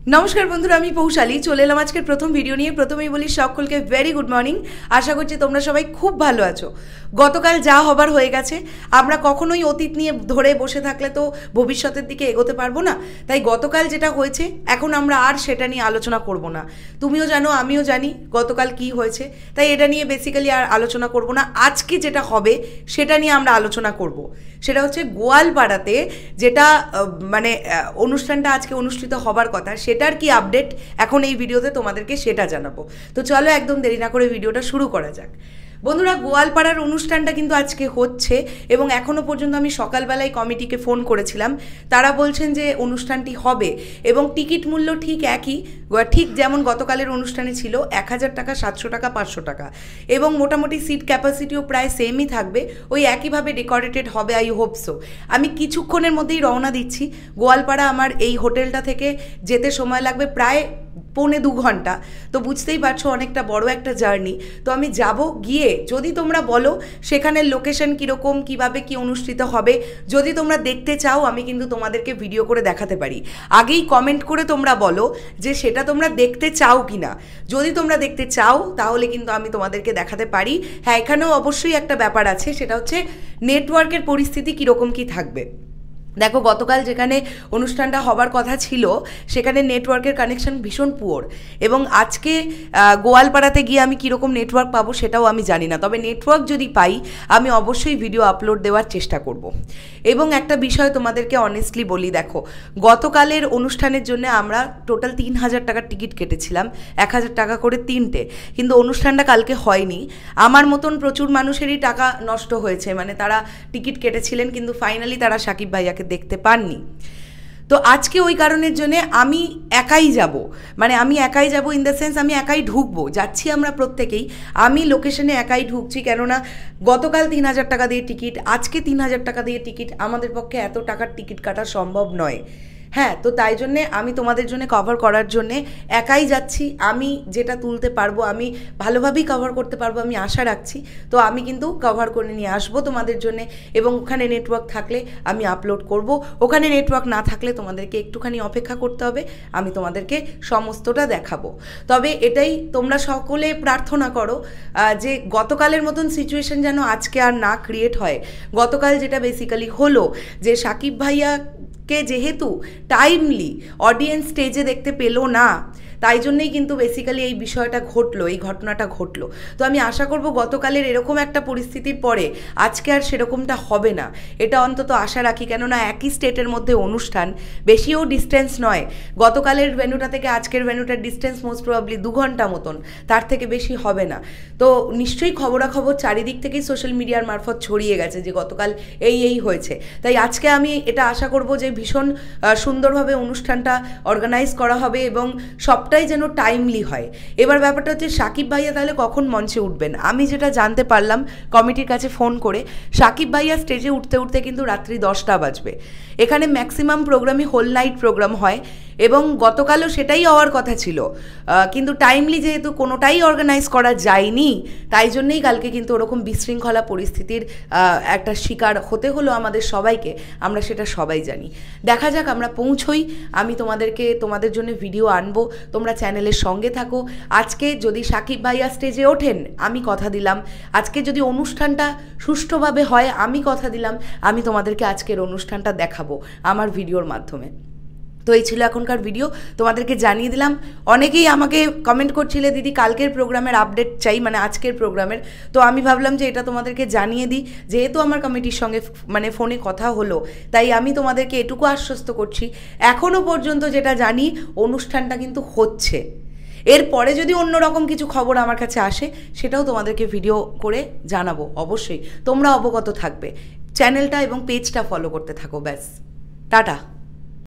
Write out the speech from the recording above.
নমস্কার বন্ধুরা, আমি পৌশালী চলে এলাম আজকের প্রথম ভিডিও নিয়ে। প্রথমেই বলি সকলকে ভেরি গুড মর্নিং। আশা করছি তোমরা সবাই খুব ভালো আছো। গতকাল যা হবার হয়ে গেছে, আমরা কখনোই অতীত নিয়ে ধরে বসে থাকলে তো ভবিষ্যতের দিকে এগোতে পারবো না। তাই গতকাল যেটা হয়েছে এখন আমরা আর সেটা নিয়ে আলোচনা করব না। তুমিও জানো, আমিও জানি গতকাল কি হয়েছে, তাই এটা নিয়ে বেসিক্যালি আর আলোচনা করব না। আজকে যেটা হবে সেটা নিয়ে আমরা আলোচনা করব। সেটা হচ্ছে গোয়ালপাড়াতে যেটা অনুষ্ঠানটা আজকে অনুষ্ঠিত হবার কথা, সেটার কি আপডেট এখন এই ভিডিওতে তোমাদেরকে সেটা জানাবো। তো চলো একদম দেরি না করে ভিডিওটা শুরু করা যাক। বন্ধুরা, গোয়ালপাড়ার অনুষ্ঠানটা কিন্তু আজকে হচ্ছে এবং এখনও পর্যন্ত আমি সকালবেলায় কমিটিকে ফোন করেছিলাম। তারা বলছেন যে অনুষ্ঠানটি হবে এবং টিকিট মূল্য ঠিক একই, ঠিক যেমন গতকালের অনুষ্ঠানে ছিল 1000 টাকা, 700 টাকা, 500 টাকা এবং মোটামুটি সিট ক্যাপাসিটিও প্রায় সেমই থাকবে। ওই একইভাবে ডেকোরেটেড হবে, আই হোপ সো। আমি কিছুক্ষণের মধ্যেই রওনা দিচ্ছি। গোয়ালপাড়া আমার এই হোটেলটা থেকে যেতে সময় লাগবে প্রায় 1.25 ঘন্টা। তো বুঝতেই পারছো অনেকটা বড় একটা জার্নি। তো আমি যাব, গিয়ে যদি তোমরা বলো সেখানের লোকেশন কীরকম, কীভাবে কি অনুষ্ঠিত হবে, যদি তোমরা দেখতে চাও আমি কিন্তু তোমাদেরকে ভিডিও করে দেখাতে পারি। আগেই কমেন্ট করে তোমরা বলো যে সেটা তোমরা দেখতে চাও কি না। যদি তোমরা দেখতে চাও তাহলে কিন্তু আমি তোমাদেরকে দেখাতে পারি। হ্যাঁ, এখানেও অবশ্যই একটা ব্যাপার আছে, সেটা হচ্ছে নেটওয়ার্কের পরিস্থিতি কীরকম কী থাকবে। দেখো, গতকাল যেখানে অনুষ্ঠানটা হবার কথা ছিল সেখানে নেটওয়ার্কের কানেকশন ভীষণ পুয়ার এবং আজকে গোয়ালপাড়াতে গিয়ে আমি কীরকম নেটওয়ার্ক পাবো সেটাও আমি জানি না। তবে নেটওয়ার্ক যদি পাই আমি অবশ্যই ভিডিও আপলোড দেওয়ার চেষ্টা করব। এবং একটা বিষয় তোমাদেরকে অনেস্টলি বলি, দেখো গতকালের অনুষ্ঠানের জন্য আমরা টোটাল 3000 টাকার টিকিট কেটেছিলাম, 1000 টাকা করে 3টে, কিন্তু অনুষ্ঠানটা কালকে হয়নি। আমার মতন প্রচুর মানুষেরই টাকা নষ্ট হয়েছে, তারা টিকিট কেটেছিলেন কিন্তু ফাইনালি তারা সাকিব ভাইয়াকে দেখতে পাননি। তো আজকে ওই কারণের জন্যে আমি একাই যাব, আমি একাই যাব ইন দ্য সেন্স আমি একাই ঢুকবো। যাচ্ছি আমরা প্রত্যেকেই, আমি লোকেশনে একাই ঢুকছি, কেননা গতকাল 3000 টাকা দিয়ে টিকিট, আজকে 3000 টাকা দিয়ে টিকিট, আমাদের পক্ষে এত টাকার টিকিট কাটা সম্ভব নয়। হ্যাঁ, তো তাই জন্যে আমি তোমাদের জন্য কভার করার জন্যে একাই যাচ্ছি। আমি যেটা তুলতে পারবো, আমি ভালোভাবেই কভার করতে পারবো, আমি আশা রাখছি। তো আমি কিন্তু কভার করে নিয়ে আসবো তোমাদের জন্যে এবং ওখানে নেটওয়ার্ক থাকলে আমি আপলোড করব, ওখানে নেটওয়ার্ক না থাকলে তোমাদেরকে একটুখানি অপেক্ষা করতে হবে, আমি তোমাদেরকে সমস্তটা দেখাবো। তবে এটাই তোমরা সকলে প্রার্থনা করো যে গতকালের মতন সিচুয়েশন যেন আজকে আর না ক্রিয়েট হয়। গতকাল যেটা বেসিক্যালি হলো যে সাকিব ভাইয়াকে যেহেতু টাইমলি অডিয়েন্স স্টেজে দেখতে পেলো না, তাই জন্যই কিন্তু বেসিক্যালি এই বিষয়টা ঘটলো, এই ঘটনাটা ঘটলো। তো আমি আশা করব গতকালের এরকম একটা পরিস্থিতির পরে আজকে আর সেরকমটা হবে না, এটা অন্তত আশা রাখি। কেননা একই স্টেটের মধ্যে অনুষ্ঠান, বেশিও ডিস্টেন্স নয়। গতকালের ভেন্যুটা থেকে আজকের ভেন্যুটার ডিস্টেন্স মোস্ট প্রবাবলি 2 ঘন্টা মতন, তার থেকে বেশি হবে না। তো নিশ্চয়ই খবরাখবর চারিদিক থেকেই সোশ্যাল মিডিয়ার মারফত ছড়িয়ে গেছে যে গতকাল এই হয়েছে। তাই আজকে আমি এটা আশা করব যে ভীষণ সুন্দরভাবে অনুষ্ঠানটা অর্গানাইজ করা হবে এবং সবটাই যেন টাইমলি হয়। এবার ব্যাপারটা হচ্ছে সাকিব ভাইয়া তাহলে কখন মঞ্চে উঠবেন। আমি যেটা জানতে পারলাম কমিটির কাছে ফোন করে, সাকিব ভাইয়া স্টেজে উঠতে উঠতে কিন্তু রাত্রি 10টা বাজবে। এখানে ম্যাক্সিমাম প্রোগ্রামই হোল নাইট প্রোগ্রাম হয় এবং গতকালও সেটাই হওয়ার কথা ছিল, কিন্তু টাইমলি যেহেতু কোনোটাই অর্গানাইজ করা যায়নি, তাই জন্যেই কালকে কিন্তু ওরকম বিশৃঙ্খলা পরিস্থিতির একটা শিকার হতে হলো আমাদের সবাইকে। আমরা সেটা সবাই জানি। দেখা যাক, আমরা পৌঁছই, আমি তোমাদের জন্য ভিডিও আনবো, তোমরা চ্যানেলের সঙ্গে থাকো। আজকে যদি সাকিব ভাইয়া স্টেজে ওঠেন, আমি কথা দিলাম, আজকে যদি অনুষ্ঠানটা সুষ্ঠুভাবে হয়, আমি কথা দিলাম আমি তোমাদেরকে আজকের অনুষ্ঠানটা দেখাবো আমার ভিডিওর মাধ্যমে। তো এই ছিল এখনকার ভিডিও, তোমাদেরকে জানিয়ে দিলাম। অনেকেই আমাকে কমেন্ট করছিলে দিদি কালকের প্রোগ্রামের আপডেট চাই, আজকের প্রোগ্রামের। তো আমি ভাবলাম যে এটা তোমাদেরকে জানিয়ে দিই, যেহেতু আমার কমিটির সঙ্গে ফোনে কথা হলো, তাই আমি তোমাদেরকে এটুকু আশ্বস্ত করছি, এখনও পর্যন্ত যেটা জানি অনুষ্ঠানটা কিন্তু হচ্ছে। এরপরে যদি অন্যরকম কিছু খবর আমার কাছে আসে সেটাও তোমাদেরকে ভিডিও করে জানাবো, অবশ্যই তোমরা অবগত থাকবে। চ্যানেলটা এবং পেজটা ফলো করতে থাকো, ব্যাস, টাটা।